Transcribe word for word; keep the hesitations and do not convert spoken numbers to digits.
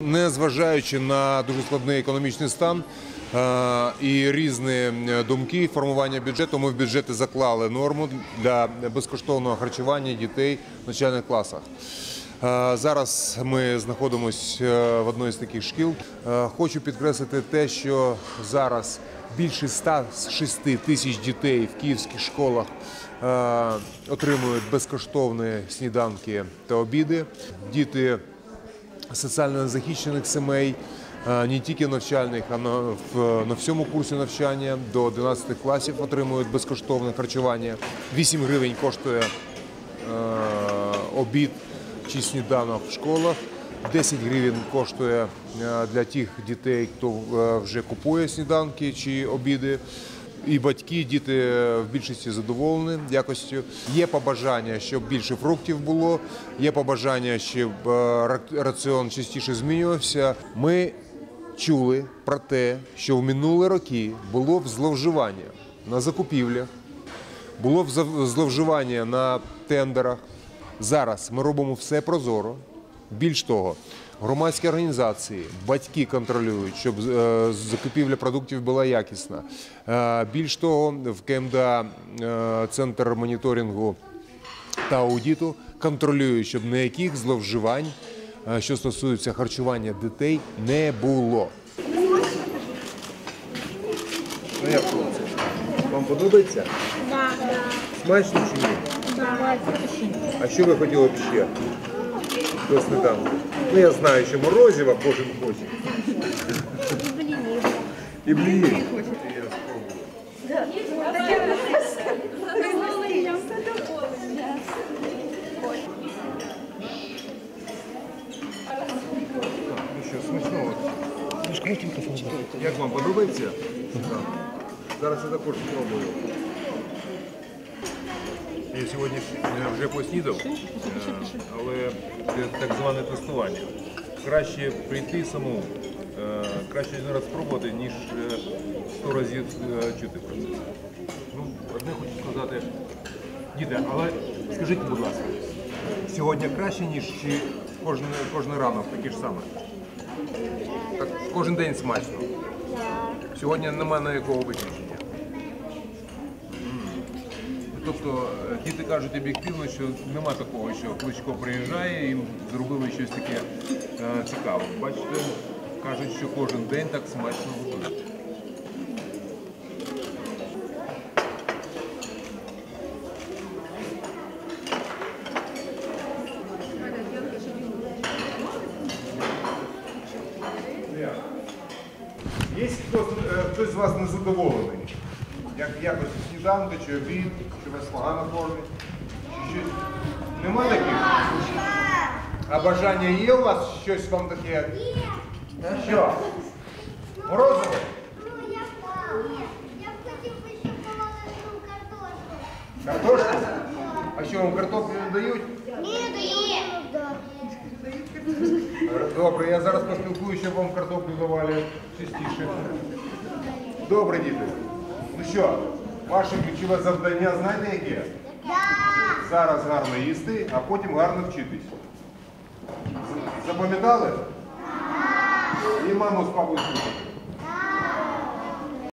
Незважаючи на дуже складний економічний стан і різні думки формування бюджету, ми в бюджеті заклали норму для безкоштовного харчування дітей в навчальних класах. Зараз ми знаходимося в одній з таких шкіл. Хочу підкреслити те, що зараз більше ста шести тисяч дітей в київських школах отримують безкоштовні сніданки та обіди. Діти соціально незахищених сімей, не тільки навчальних, а на всьому курсі навчання до одинадцяти класів отримують безкоштовне харчування. вісім гривень коштує обід чи сніданок в школах, десять гривень коштує для тих дітей, хто вже купує сніданки чи обіди. І батьки, діти в більшості задоволені якістю. Є побажання, щоб більше фруктів було, є побажання, щоб раціон частіше змінювався. Ми чули про те, що в минулі роки було зловживання на закупівлях, було зловживання на тендерах. Зараз ми робимо все прозоро. Більш того, громадські організації, батьки контролюють, щоб закупівля продуктів була якісна. Більш того, в КМДА, Центр моніторингу та аудиту, контролюють, щоб ніяких зловживань, що стосується харчування дітей, не було. Ну як хлопці? Вам подобається? Так. Смачно чи ні? Так. А що ви хотіли б ще до сніданку? Ну, я знаю, що морозива кожен хоче. І блін. І я спробую. Ну що, смачного? Як вам подобається? Так. Зараз я також спробую. Я сьогодні вже поснідав, але це так зване тестування. Краще прийти самому, краще один раз спробувати, ніж сто разів чути про це. Ну, одне хочу сказати, діти, але скажіть, будь ласка, сьогодні краще, ніж кожен, кожен ранок таке ж саме? Так, кожен день смачно? Сьогодні немає ніякого виключення. Тобто діти кажуть об'єктивно, що нема такого, що Кличко приїжджає і їм зробили щось таке е, цікаве. Бачите, кажуть, що кожен день так смачно готують. Є хтось, хтось з вас незадоволений? Як якось сніданки, чи обід, чи вас погано кормять, чи щось. Нема таких? А бажання є у вас щось вам таке? Є. Що? Морозиво? Ну, я ні. Я б хотів би, щоб положили картошку. Картошку? А що, вам картоплю не дають? Ні, дають. Добре, я зараз поспілкуюся, щоб вам картоплю давали частіше. Добре, діти. Ну що, ваше ключове завдання знаєте яке? Так. Зараз гарно їсти, а потім гарно вчитись. Запам'ятали? Так. І маму з папою слухати.